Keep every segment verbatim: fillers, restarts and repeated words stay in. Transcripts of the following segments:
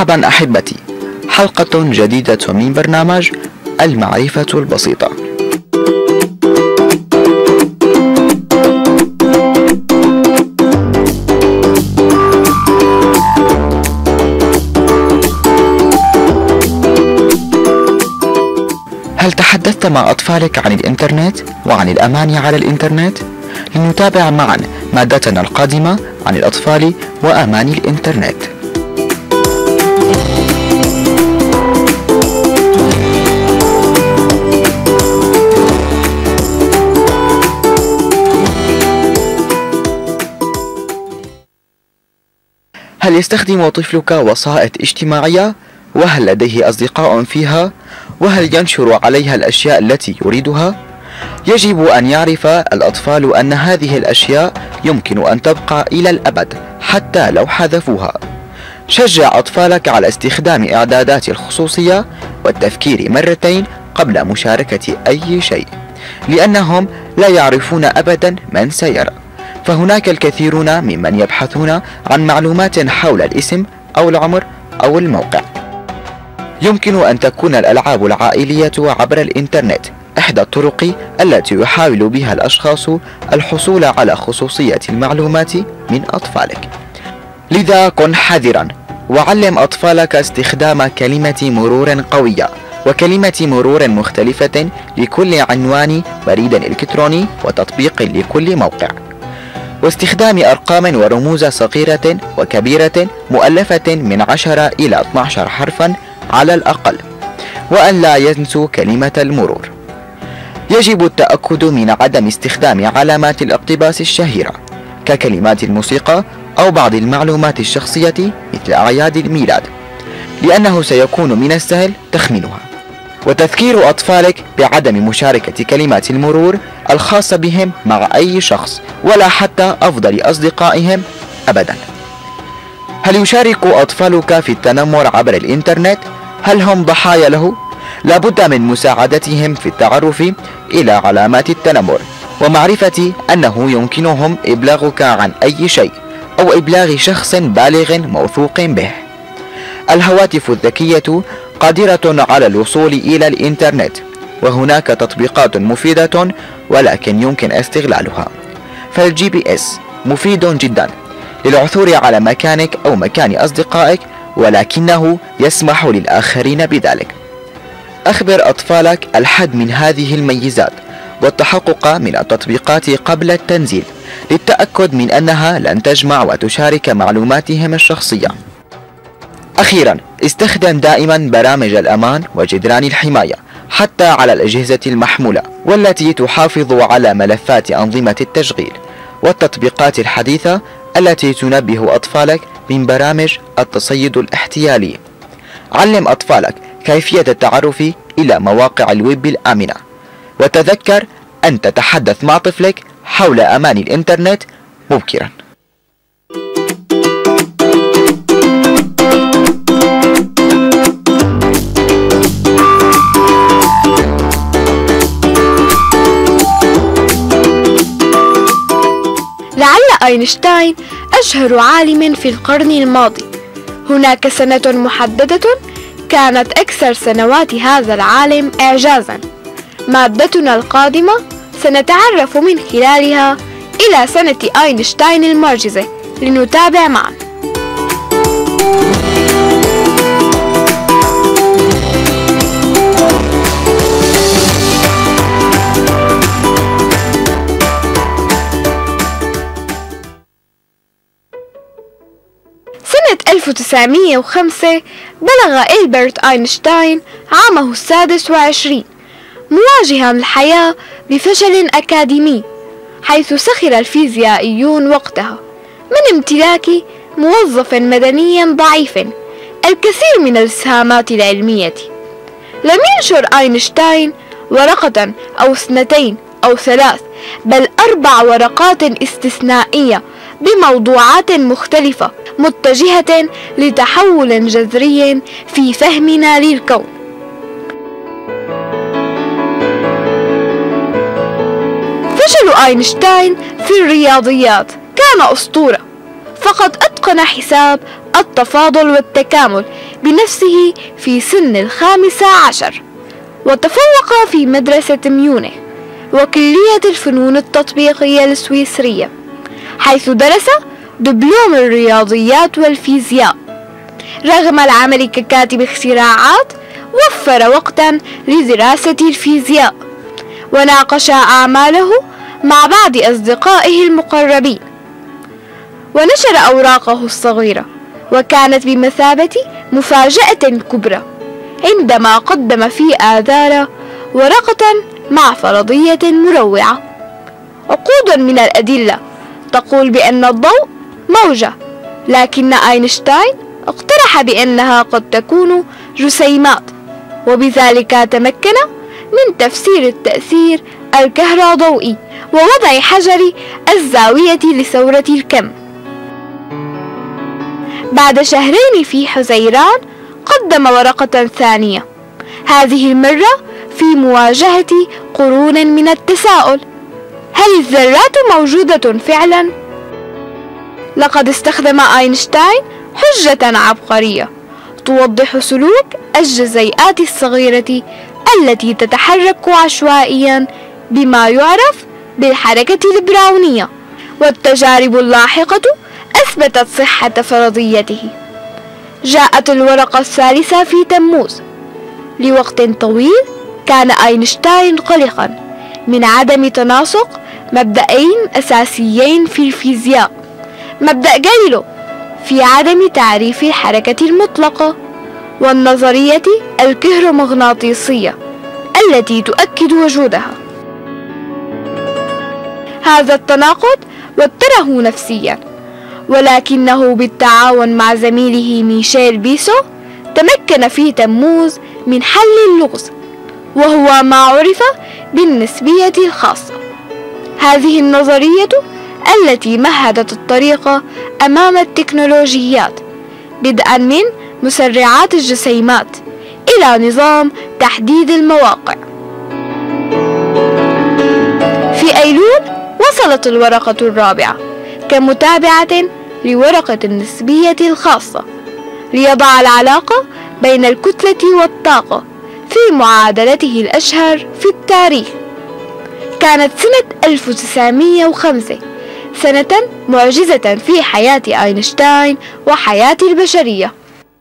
مرحبا أحبتي، حلقة جديدة من برنامج المعرفة البسيطة. هل تحدثت مع أطفالك عن الإنترنت وعن الأمان على الإنترنت؟ لنتابع معا مادتنا القادمة عن الأطفال وأمان الإنترنت. هل يستخدم طفلك وسائط اجتماعية؟ وهل لديه أصدقاء فيها؟ وهل ينشر عليها الأشياء التي يريدها؟ يجب أن يعرف الأطفال أن هذه الأشياء يمكن أن تبقى إلى الأبد حتى لو حذفوها. شجع أطفالك على استخدام إعدادات الخصوصية والتفكير مرتين قبل مشاركة أي شيء، لأنهم لا يعرفون أبدا من سيرى. فهناك الكثيرون ممن يبحثون عن معلومات حول الاسم أو العمر أو الموقع. يمكن أن تكون الألعاب العائلية عبر الإنترنت إحدى الطرق التي يحاول بها الأشخاص الحصول على خصوصية المعلومات من أطفالك. لذا كن حذرا وعلم أطفالك استخدام كلمة مرور قوية وكلمة مرور مختلفة لكل عنوان بريد إلكتروني وتطبيق لكل موقع، واستخدام أرقام ورموز صغيرة وكبيرة مؤلفة من عشرة إلى اثني عشر حرفا على الأقل، وأن لا ينسوا كلمة المرور. يجب التأكد من عدم استخدام علامات الاقتباس الشهيرة ككلمات الموسيقى أو بعض المعلومات الشخصية مثل أعياد الميلاد، لأنه سيكون من السهل تخمينها. وتذكير أطفالك بعدم مشاركة كلمات المرور الخاصة بهم مع أي شخص ولا حتى أفضل أصدقائهم أبدا. هل يشارك أطفالك في التنمر عبر الإنترنت؟ هل هم ضحايا له؟ لابد من مساعدتهم في التعرف إلى علامات التنمر ومعرفة أنه يمكنهم إبلاغك عن أي شيء أو إبلاغ شخص بالغ موثوق به. الهواتف الذكية قادرة على الوصول إلى الإنترنت، وهناك تطبيقات مفيدة ولكن يمكن استغلالها. فالجي بي اس مفيد جدا للعثور على مكانك أو مكان أصدقائك، ولكنه يسمح للآخرين بذلك. أخبر أطفالك الحد من هذه الميزات والتحقق من التطبيقات قبل التنزيل للتأكد من أنها لن تجمع وتشارك معلوماتهم الشخصية. أخيرا، استخدم دائما برامج الأمان وجدران الحماية حتى على الأجهزة المحمولة والتي تحافظ على ملفات أنظمة التشغيل والتطبيقات الحديثة التي تنبه أطفالك من برامج التصيد الاحتيالي. علم أطفالك كيفية التعرف إلى مواقع الويب الآمنة، وتذكر أن تتحدث مع طفلك حول أمان الإنترنت مبكرا. لعل أينشتاين أشهر عالم في القرن الماضي. هناك سنة محددة كانت أكثر سنوات هذا العالم إعجازا. مادتنا القادمة سنتعرف من خلالها إلى سنة أينشتاين المعجزة. لنتابع معا. سنة ألف وتسعمئة وخمسة بلغ ألبرت أينشتاين عامه السادس والعشرين، مواجها الحياة بفشل أكاديمي، حيث سخر الفيزيائيون وقتها من امتلاك موظف مدني ضعيف الكثير من الإسهامات العلمية. لم ينشر أينشتاين ورقة أو اثنتين أو ثلاث، بل أربع ورقات استثنائية بموضوعات مختلفة متجهة لتحول جذري في فهمنا للكون. فشل أينشتاين في الرياضيات كان أسطورة، فقد أتقن حساب التفاضل والتكامل بنفسه في سن الخامسة عشر، وتفوق في مدرسة ميونخ وكلية الفنون التطبيقية السويسرية، حيث درس دبلوم الرياضيات والفيزياء. رغم العمل ككاتب اختراعات، وفر وقتا لدراسة الفيزياء، وناقش أعماله مع بعض أصدقائه المقربين، ونشر أوراقه الصغيرة، وكانت بمثابة مفاجأة كبرى عندما قدم في آذار ورقة مع فرضية مروعة. عقود من الأدلة تقول بأن الضوء موجة، لكن أينشتاين اقترح بأنها قد تكون جسيمات، وبذلك تمكن من تفسير التأثير الكهروضوئي ووضع حجر الزاوية لثورة الكم. بعد شهرين في حزيران قدم ورقة ثانية، هذه المرة في مواجهة قرون من التساؤل: هل الذرات موجودة فعلا؟ لقد استخدم أينشتاين حجة عبقرية توضح سلوك الجزيئات الصغيرة التي تتحرك عشوائيا بما يعرف بالحركة البراونية، والتجارب اللاحقة أثبتت صحة فرضيته. جاءت الورقة الثالثة في تموز. لوقت طويل كان أينشتاين قلقا من عدم تناسق مبدأين أساسيين في الفيزياء: مبدأ جاليليو في عدم تعريف الحركة المطلقة، والنظرية الكهرومغناطيسية التي تؤكد وجودها. هذا التناقض وتره نفسيا، ولكنه بالتعاون مع زميله ميشيل بيسو تمكن في تموز من حل اللغز، وهو ما عرف بالنسبية الخاصة. هذه النظرية التي مهدت الطريق أمام التكنولوجيات، بدءا من مسرعات الجسيمات إلى نظام تحديد المواقع. في أيلول وصلت الورقة الرابعة كمتابعة لورقة النسبية الخاصة، ليضع العلاقة بين الكتلة والطاقة في معادلته الأشهر في التاريخ. كانت سنة ألف وتسعمائة وخمسة سنة معجزة في حياة أينشتاين وحياة البشرية.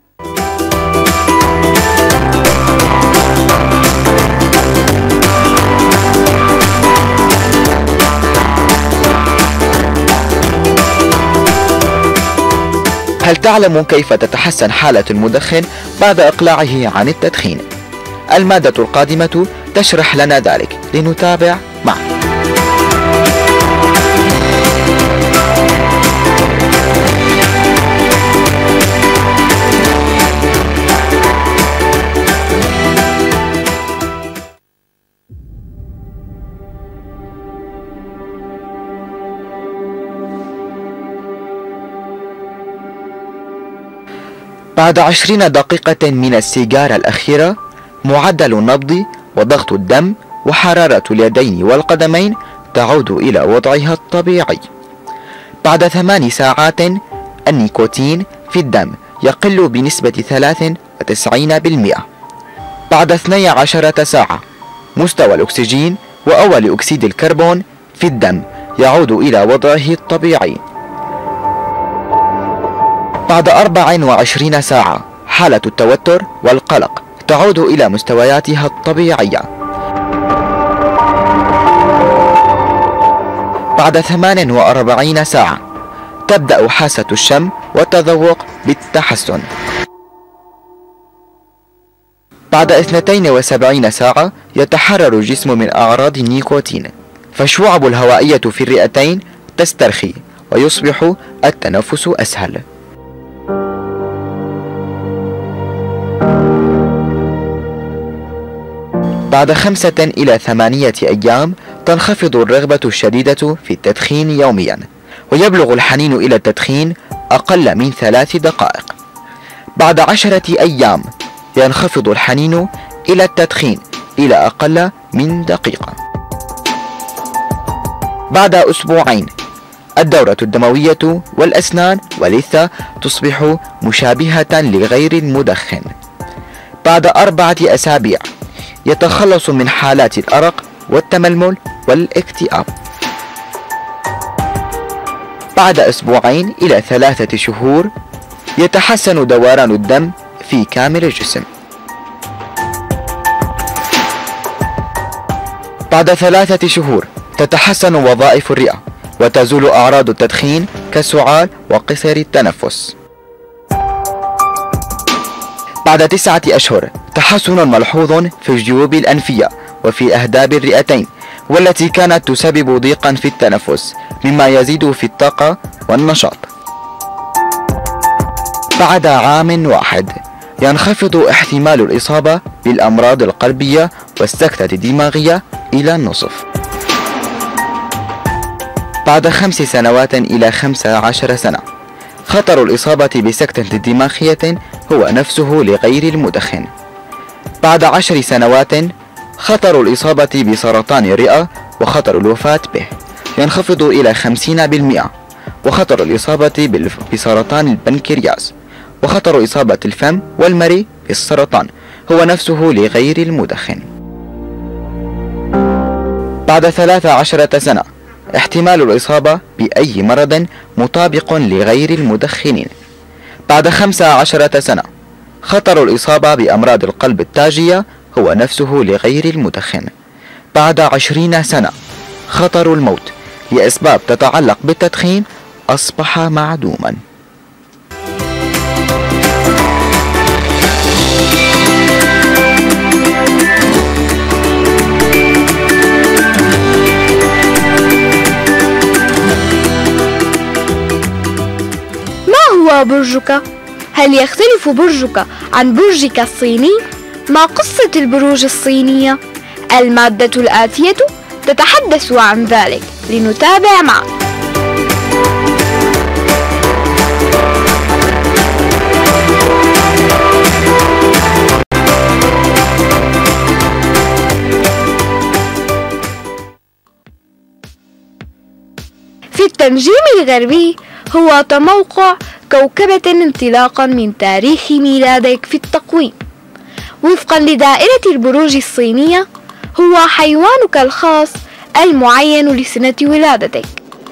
هل تعلم كيف تتحسن حالة المدخن بعد إقلاعه عن التدخين؟ المادة القادمة تشرح لنا ذلك، لنتابع معا. بعد عشرين دقيقة من السيجارة الأخيرة، معدل النبض وضغط الدم وحرارة اليدين والقدمين تعود إلى وضعها الطبيعي. بعد ثمان ساعات النيكوتين في الدم يقل بنسبة ثلاثة وتسعين بالمئة. بعد اثنتي عشرة ساعة مستوى الأكسجين وأول أكسيد الكربون في الدم يعود إلى وضعه الطبيعي. بعد أربع وعشرين ساعة حالة التوتر والقلق تعود إلى مستوياتها الطبيعية. بعد ثمان وأربعين ساعة تبدأ حاسة الشم والتذوق بالتحسن. بعد اثنتين وسبعين ساعة يتحرر الجسم من أعراض النيكوتين، فالشعب الهوائية في الرئتين تسترخي ويصبح التنفس أسهل. بعد خمسة إلى ثمانية أيام تنخفض الرغبة الشديدة في التدخين يوميا، ويبلغ الحنين إلى التدخين أقل من ثلاث دقائق. بعد عشرة أيام ينخفض الحنين إلى التدخين إلى أقل من دقيقة. بعد أسبوعين الدورة الدموية والأسنان واللثة تصبح مشابهة لغير المدخن. بعد أربعة أسابيع يتخلص من حالات الأرق والتململ والاكتئاب. بعد أسبوعين إلى ثلاثة شهور يتحسن دوران الدم في كامل الجسم. بعد ثلاثة شهور تتحسن وظائف الرئة وتزول أعراض التدخين كالسعال وقصر التنفس. بعد تسعة أشهر تحسن ملحوظ في الجيوب الأنفية وفي أهداب الرئتين والتي كانت تسبب ضيقا في التنفس مما يزيد في الطاقة والنشاط. بعد عام واحد ينخفض احتمال الإصابة بالأمراض القلبية والسكتة الدماغية إلى النصف. بعد خمس سنوات إلى خمس عشر سنة خطر الإصابة بسكتة دماغية هو نفسه لغير المدخن. بعد عشر سنوات خطر الإصابة بسرطان الرئة وخطر الوفاة به ينخفض إلى خمسين بالمئة، وخطر الإصابة بسرطان البنكرياس وخطر إصابة الفم والمريء بالسرطان هو نفسه لغير المدخن. بعد ثلاث عشرة سنة احتمال الإصابة بأي مرض مطابق لغير المدخنين. بعد خمس عشرة سنة خطر الإصابة بأمراض القلب التاجية هو نفسه لغير المدخن. بعد عشرين سنة خطر الموت لأسباب تتعلق بالتدخين أصبح معدوما. ما هو برجك؟ هل يختلف برجك عن برجك الصيني؟ ما قصة البروج الصينية؟ المادة الآتية تتحدث عن ذلك، لنتابع معا. في التنجيم الغربي هو تموقع كوكبة انطلاقا من تاريخ ميلادك في التقويم. وفقا لدائرة البروج الصينية هو حيوانك الخاص المعين لسنة ولادتك.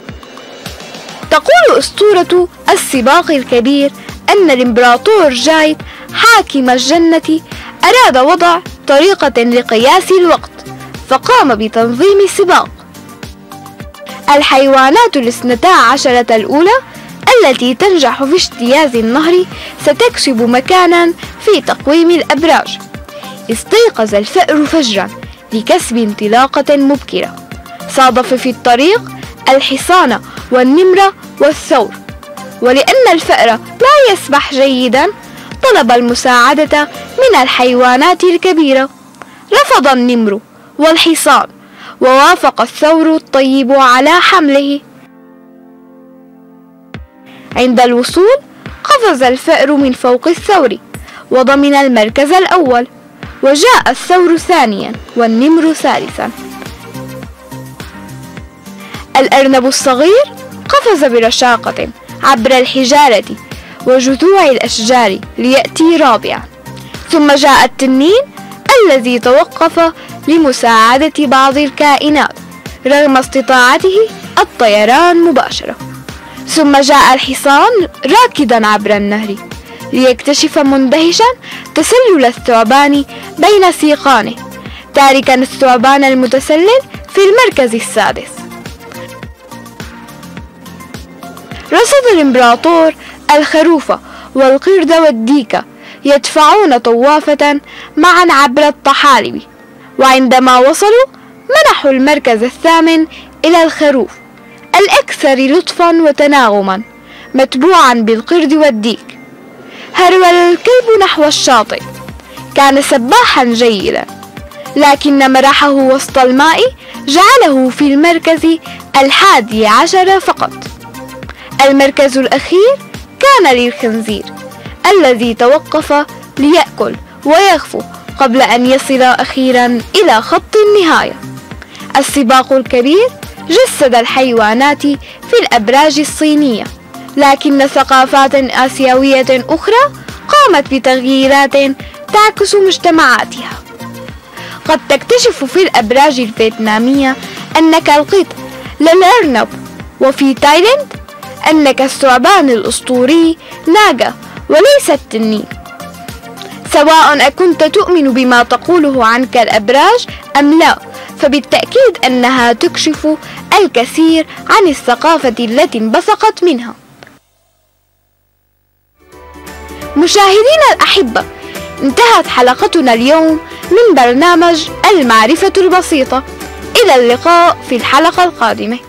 تقول أسطورة السباق الكبير أن الإمبراطور جايد حاكم الجنة أراد وضع طريقة لقياس الوقت فقام بتنظيم سباق. الحيوانات الاثنتا عشرة الأولى التي تنجح في اجتياز النهر ستكسب مكانا في تقويم الأبراج. استيقظ الفأر فجرا لكسب انطلاقة مبكرة. صادف في الطريق الحصان والنمر والثور، ولأن الفأر لا يسبح جيدا طلب المساعدة من الحيوانات الكبيرة. رفض النمر والحصان ووافق الثور الطيب على حمله. عند الوصول قفز الفأر من فوق الثور وضمن المركز الأول، وجاء الثور ثانيا والنمر ثالثا. الأرنب الصغير قفز برشاقة عبر الحجارة وجذوع الأشجار ليأتي رابعا، ثم جاء التنين الذي توقف لمساعدة بعض الكائنات رغم استطاعته الطيران مباشرة. ثم جاء الحصان راكدا عبر النهر ليكتشف مندهشا تسلل الثعبان بين سيقانه، تاركا الثعبان المتسلل في المركز السادس. رصد الإمبراطور الخروف والقرد والديك يدفعون طوافة معا عبر الطحالب، وعندما وصلوا منحوا المركز الثامن إلى الخروف الأكثر لطفا وتناغما متبوعا بالقرد والديك. هرول الكلب نحو الشاطئ، كان سباحا جيدا، لكن مرحه وسط الماء جعله في المركز الحادي عشر فقط. المركز الأخير كان للخنزير الذي توقف ليأكل ويغفو قبل أن يصل أخيرا إلى خط النهاية. السباق الكبير جسد الحيوانات في الأبراج الصينية، لكن ثقافات آسيوية أخرى قامت بتغييرات تعكس مجتمعاتها. قد تكتشف في الأبراج الفيتنامية أنك القط لا الأرنب، وفي تايلاند أنك الثعبان الأسطوري ناجا وليس التنين. سواء أكنت تؤمن بما تقوله عنك الأبراج أم لا، فبالتأكيد أنها تكشف الكثير عن الثقافة التي انبثقت منها. مشاهدينا الأحبة، انتهت حلقتنا اليوم من برنامج المعرفة البسيطة. إلى اللقاء في الحلقة القادمة.